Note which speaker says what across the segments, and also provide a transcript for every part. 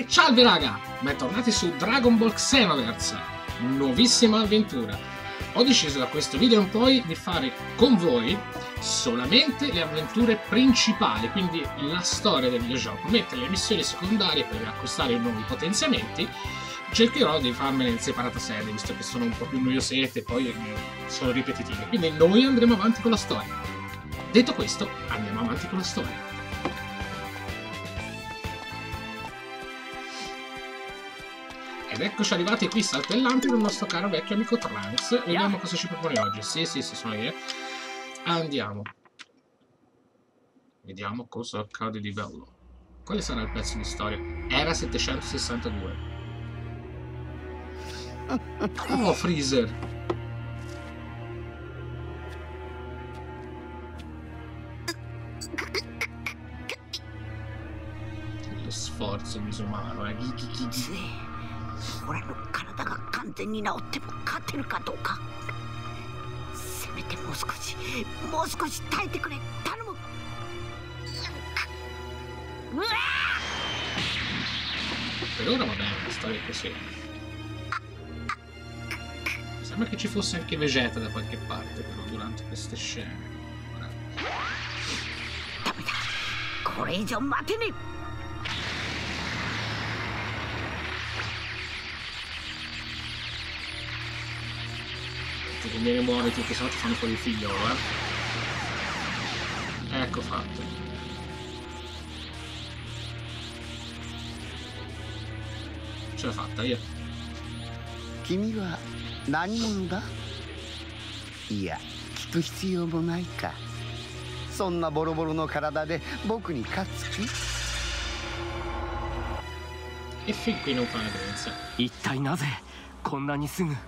Speaker 1: Salve raga, bentornati su Dragon Ball Xenoverse, nuovissima avventura. Ho deciso da questo video in poi di fare con voi solamente le avventure principali, quindi la storia del videogioco, mentre le missioni secondarie per acquistare nuovi potenziamenti cercherò di farmele in separata serie, visto che sono un po' più noiosette e poi sono ripetitive. Quindi noi andremo avanti con la storia. Detto questo, andiamo avanti con la storia. Ed eccoci arrivati qui saltellanti dal nostro caro vecchio amico Trunks. Vediamo cosa ci propone oggi. Sì, sono io. Andiamo. Vediamo cosa accade di bello. Quale sarà il pezzo di storia? Era 762. Oh, Freezer! Lo sforzo disumano,
Speaker 2: 俺の体が完全に治っても勝てるかどうか。せめてもう少し耐えてくれ。頼む。うわ
Speaker 1: Per ora va bene la storia così. Sembra che ci fosse anche Vegeta da qualche parte però durante queste scene.
Speaker 2: ダメだ。これ以上待てねえ。
Speaker 1: Ti conviene muoverti perché sennò ti fanno fuori il figlio, Ecco fatto. Ce l'ho fatta io.
Speaker 3: 君は何者だ？いや、聞く必要もないか。そんなボロボロの体で僕に勝つ気？
Speaker 1: E fin qui non fa una differenza.
Speaker 4: 一体なぜこんなにすぐ？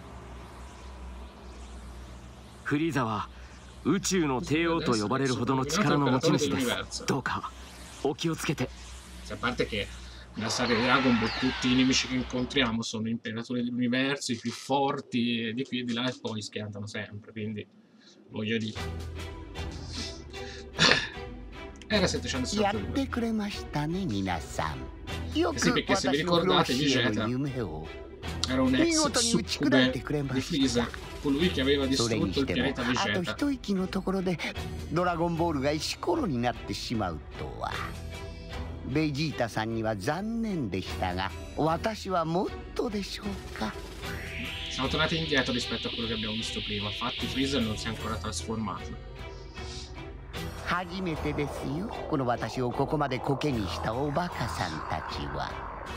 Speaker 4: フリーザは宇宙の帝王と呼ばれるほどの力の持ち主です。どうかお気をつけて。
Speaker 1: A parte che nella serie Dragon Ball tutti i nemici che incontriamo sono imperatori dell'universo, i più forti, di qui e di là, e poi schiantano sempre, quindi voglio dire. Era 762. Sì, perché se vi ricordate Vegeta era un ex succube di Freezer, colui che aveva distrutto il pianeta Vegeta.
Speaker 3: ドラゴンボールが石ころになってしまうとは。ベジータさんには残念でしたが、私はもっとでしょうか。
Speaker 1: Siamo tornati indietro rispetto a quello che abbiamo visto prima, infatti Freezer non si è ancora trasformato.
Speaker 3: 初めてですよ、この私をここまでコケにしたおバカさんたちは。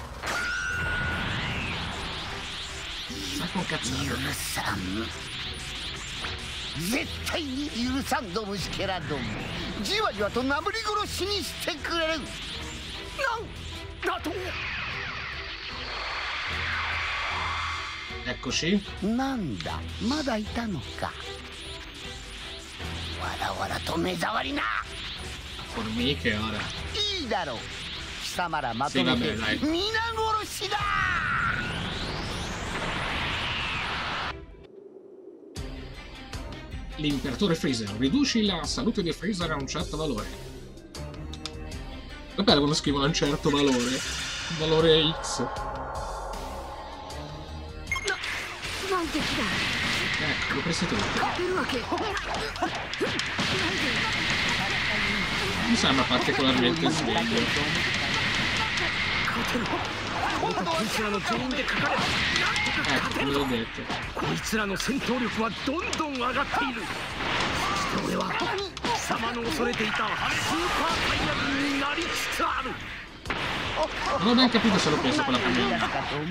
Speaker 3: 許さん。絶対に許さんぞ虫けらども。じわじわとなぶり殺しにしてくれる。なんだと。
Speaker 1: Eccoci.
Speaker 3: なんだ、まだいたのか。わらわらと目障りな。
Speaker 1: Formiche ora.
Speaker 3: いいだろう。貴様らまとめて皆殺しだ。
Speaker 1: L'imperatore Freezer, riduci la salute di Freezer a un certo valore. È bello quando scrivono a un certo valore, valore X. Ecco, l'ho preso tutto. Mi sembra particolarmente sveglio. Ecco, come l'ho detto.
Speaker 4: こいつらの戦闘力はどんどん上がっている。そして俺は貴様の恐れていたスーパーサイヤ人になりつつある。
Speaker 1: Non ho ben capito se l'ho preso con la camionetta.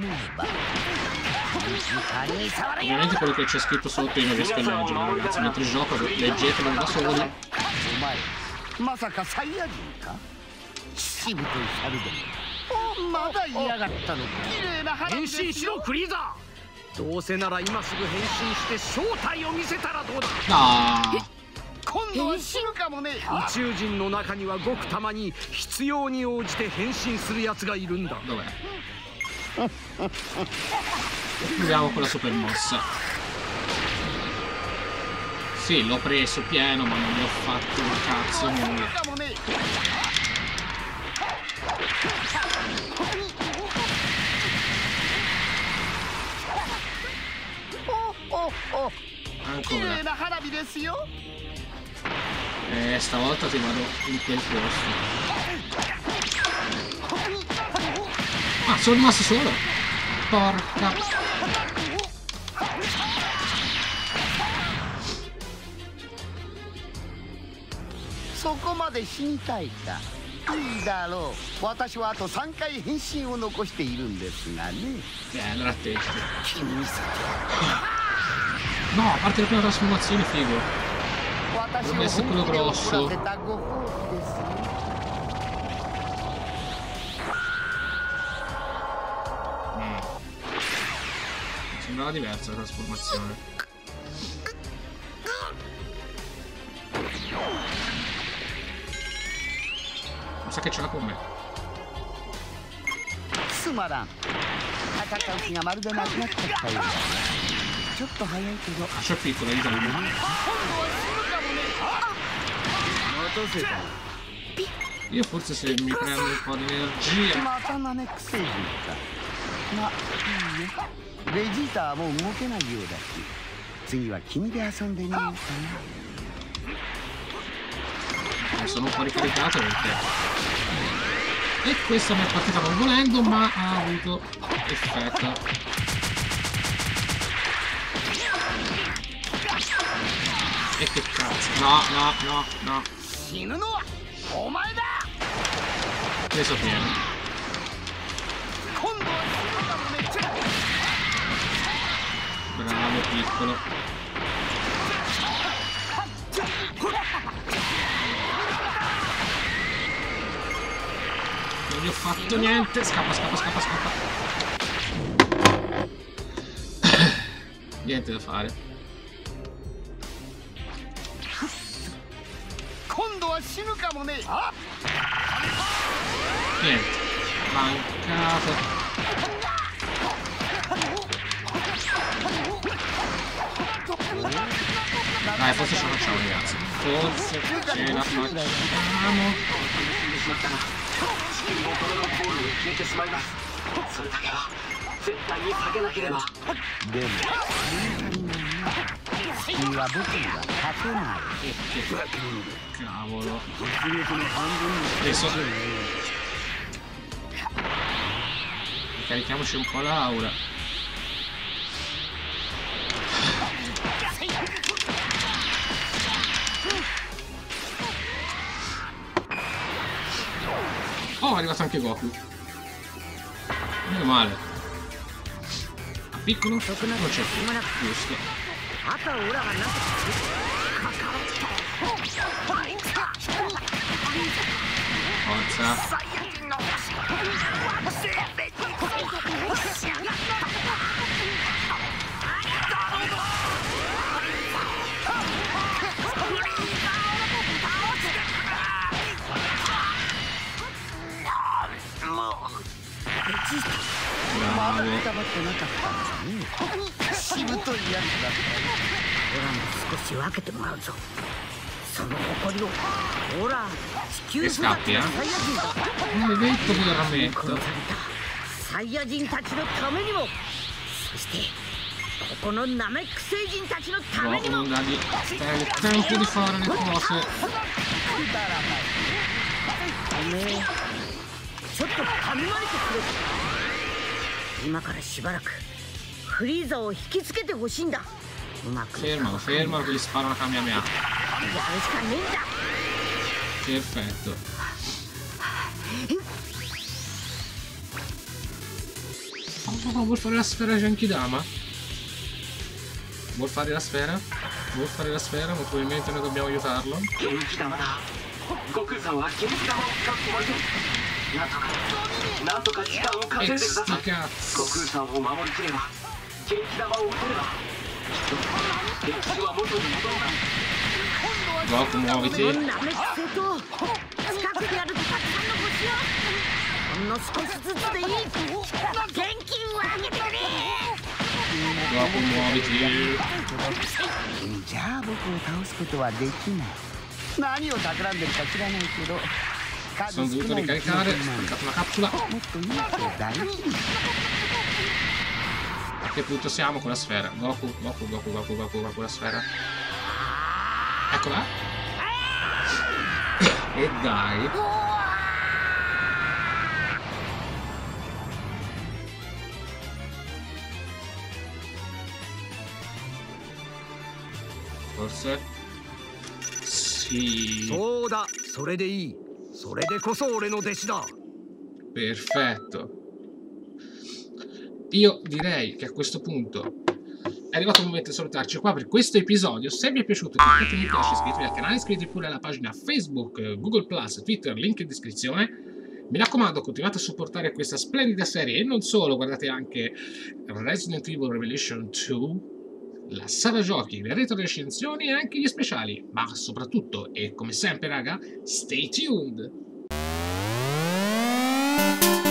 Speaker 1: Ovviamente quello che c'è scritto sotto io non riesco a leggere, ragazzi, mentre gioco leggetelo da soli.
Speaker 3: まさかサイヤ人か？秩父と猿でも。まだ嫌がったのか。綺麗な
Speaker 4: 変身しろフリーザ。どうせなら今すぐ変身して正体を見せたらどうだ。今度は死ぬかもね。宇宙人の中にはごくたまに必要に応じて変身するやつがいるんだ。
Speaker 1: Proviamo con la super mossa. Sì, l'ho preso pieno, ma non gli ho fatto un cazzo nulla. ancora. Stavolta ti vado in quel posto. Ah, sono rimasto solo. Porca.
Speaker 3: そこまで死にたいか。いいだろう。私はあと3回変身を残しているんですがね。
Speaker 1: Non attenti. No, a parte la prima trasformazione, figo. Deve essere quello grosso. Sembrava diversa la trasformazione. Mi sa che ce l'ha con me.
Speaker 3: つまらん。戦う気がまるでなくなっちゃったよ。ちょっと早いけど。
Speaker 1: C'è piccola, diciamo. Io forse se mi prendo un po' di energia.
Speaker 3: またナメック星人か。まあいいよ。ベジータはもう動けないようだし、次は君で遊んでみようかな。
Speaker 1: Sono un po' ricaricato perché. E questa mi è partita non volendo, ma ha avuto effetto. E che cazzo? No. Preso pieno. Bravo piccolo. Non gli ho fatto niente. Scappa. Niente da fare. Niente. Mancato. Dai, forse ce la facciamo, ragazzi. Forse ce la facciamo. Cavolo. Adesso carichiamoci un po' l'aura. Oh, è arrivato anche Goku. Meno male. A piccolo? Non c'è più. Giusto. Forza. Bravo.
Speaker 3: しぶといやつだった。
Speaker 2: オラも少し分けてもらうぞ。その誇りを。ほら、地球育ちのサイヤ人だ。
Speaker 1: Non è detto che lo rammetto.
Speaker 2: サイヤ人たちのためにも、そしてここのナメック星人たちのためにも。
Speaker 1: Dai, il tempo di fare le cose.
Speaker 2: おめえ、ちょっと噛みまれてくれ。今からしばらくフリーザを引きつけてほしいんだ。うまく
Speaker 1: Fermalo, che gli spara una Kamehameha.
Speaker 2: やるしかねえんだ。
Speaker 1: Perfetto. Oh, vuol fare la sfera Genkidama? Vuol fare la sfera? Vuol fare la sfera, ma probabilmente noi dobbiamo aiutarlo. E sti cazzo. Goku, muoviti. Goku, muoviti.
Speaker 3: じゃあ僕を倒すことはできない。何を企んでるか知らないけど。
Speaker 1: Sono dovuto ricaricare, ho caricato una capsula. che punto siamo con la sfera? Goku, la sfera. Eccola. E dai. Forse. Sì. Perfetto. Io direi che a questo punto è arrivato il momento di salutarci qua per questo episodio. Se vi è piaciuto, cliccate mi piace, iscrivetevi al canale, iscrivetevi pure alla pagina Facebook, Google+, Twitter, link in descrizione. Mi raccomando, continuate a supportare questa splendida serie e non solo, guardate anche Resident Evil Revelation 2, la sala giochi, le retro recensioni e anche gli speciali. Ma soprattutto, e come sempre raga, stay tuned!